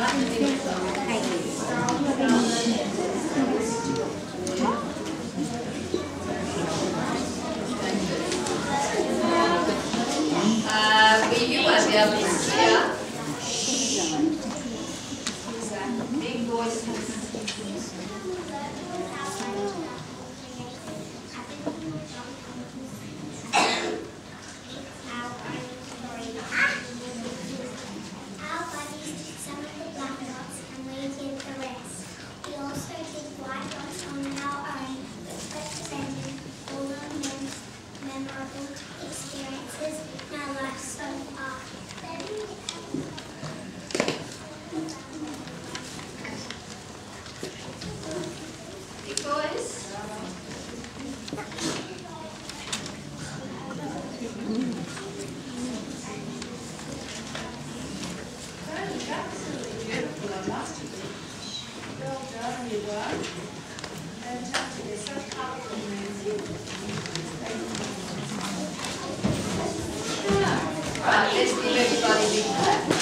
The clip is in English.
Review and their please here. Big voices. Experiences in our life so far. Big boys. Absolutely beautiful, I must admit. Well done, you were. Fantastic, they're so colourful and music. Right, let's give everybody a big clap.